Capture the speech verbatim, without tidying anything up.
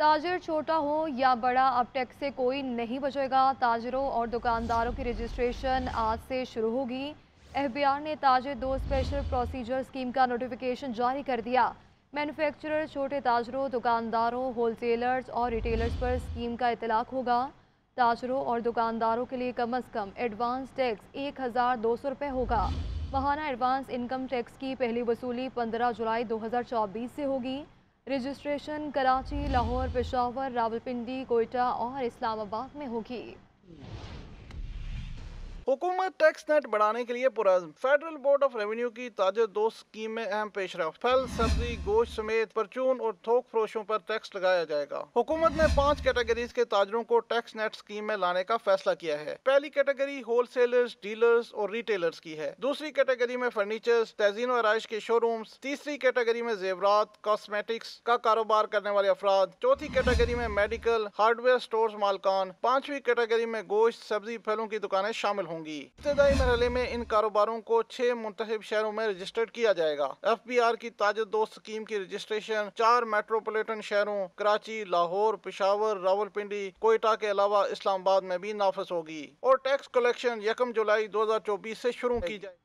ताजिर छोटा हो या बड़ा, अब टैक्स से कोई नहीं बचेगा। ताजिरों और दुकानदारों की रजिस्ट्रेशन आज से शुरू होगी। एफबीआर ने ताजिर दो स्पेशल प्रोसीजर स्कीम का नोटिफिकेशन जारी कर दिया। मैन्युफैक्चरर, छोटे ताजिरों, दुकानदारों, होलसेलर्स और रिटेलर्स पर स्कीम का इतलाक होगा। ताजिरों और दुकानदारों के लिए कम अज़ कम एडवांस टैक्स एक हज़ार दो सौ रुपये होगा। माहाना एडवांस इनकम टैक्स की पहली वसूली पंद्रह जुलाई दो हज़ार चौबीस से होगी। रजिस्ट्रेशन कराची, लाहौर, पेशावर, रावलपिंडी, कोयटा और इस्लामाबाद में होगी। हुकूमत टैक्स नेट बढ़ाने के लिए पुरज़्म। फेडरल बोर्ड ऑफ रेवेन्यू की ताजिर दोस्त स्कीम में अहम पेशरफ। फल, सब्जी, गोश्त समेत परचून और थोक फरोशों पर टैक्स लगाया जाएगा। हुकूमत ने पांच कैटेगरीज के ताजिरों को टैक्स नेट स्कीम में लाने का फैसला किया है। पहली कैटेगरी होलसेलर्स, डीलर्स और रिटेलर्स की है। दूसरी कैटेगरी में फर्नीचर्स, तज़ीन और आराइश के शोरूम्स। तीसरी कैटेगरी में जेवरात, कॉस्मेटिक्स का कारोबार करने वाले अफराद। चौथी कैटेगरी में मेडिकल, हार्डवेयर स्टोर्स मालकान। पांचवी कैटेगरी में गोश्त, सब्जी, फलों की दुकानें शामिल होंगी। इब्तदाई मरहले में इन कारोबारों को छह मुंतखब शहरों में रजिस्टर्ड किया जाएगा। एफ बी आर की ताजिर दोस्त स्कीम की रजिस्ट्रेशन चार मेट्रोपॉलिटन शहरों कराची, लाहौर, पेशावर, रावलपिंडी, कोयटा के अलावा इस्लामाबाद में भी नाफिज होगी और टैक्स कलेक्शन यकम जुलाई दो हजार चौबीस से शुरू की जाएगी।